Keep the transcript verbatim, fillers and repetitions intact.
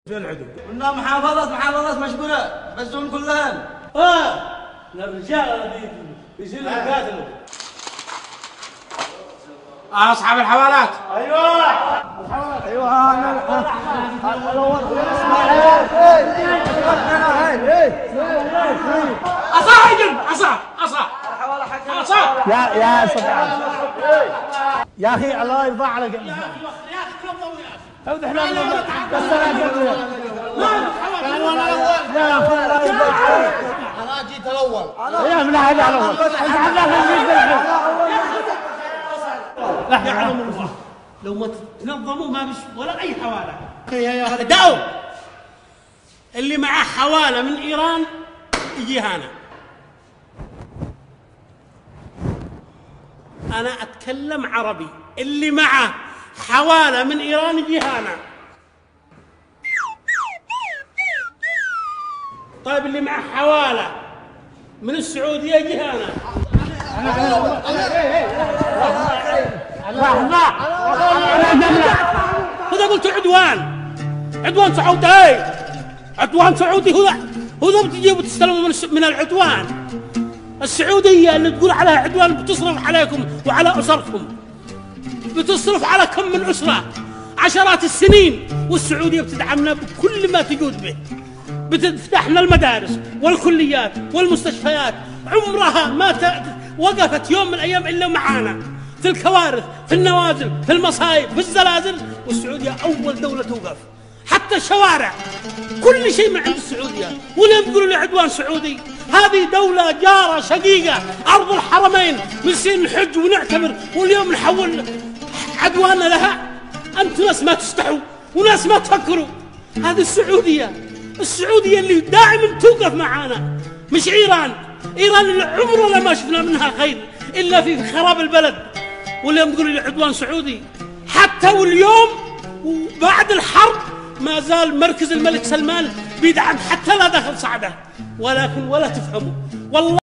في العدو قلنا محافظات محافظات مشغولة بس هم كلهن اه الرجال اللي بيصيروا يقاتلوا اصحاب الحوالات. ايوه ايوه انا اصح يجن اصح اصح اصح يا يا سبحان يا اخي الله يرضى عليك يا اخي يا اخي تنظموا يا اخي. عود احنا بس انا قبل يا اخي الله يرضى عليك. انا جيت الاول يا من هذا الاول انت عندك الجيل يعلم الله لو ما تنظموا ما بيش ولا اي حواله. دعوا اللي معاه حواله من ايران يجي هنا. انا اتكلم عربي. اللي معه حواله من ايران يجي هنا. طيب اللي معه حواله من السعوديه يجي هنا. هذا قلت عدوان عدوان سعودي عدوان سعودي. هو هو بتجي وتستلموا من من العدوان. السعوديه اللي تقول عليها عدوان بتصرف عليكم وعلى اسركم. بتصرف على كم من اسره عشرات السنين، والسعوديه بتدعمنا بكل ما تجود به. بتفتح لنا المدارس والكليات والمستشفيات. عمرها ما ت... وقفت يوم من الايام الا معانا في الكوارث، في النوازل، في المصايب، في الزلازل. والسعوديه اول دوله توقف. حتى الشوارع كل شيء من عند السعوديه. ولم يقولوا لي عدوان سعودي. هذه دوله جاره شقيقه ارض الحرمين. بنصير نحج ونعتمر واليوم نحول عدواننا لها. انتم ناس ما تستحوا وناس ما تفكروا. هذه السعوديه السعوديه اللي دائما توقف معانا، مش ايران. ايران اللي عمرنا ما شفنا منها خير الا في خراب البلد. واليوم يقولوا لي عدوان سعودي. حتى واليوم وبعد الحرب ما زال مركز الملك سلمان بيدعم حتى لا دخل صعده. ولكن ولا تفهموا والله.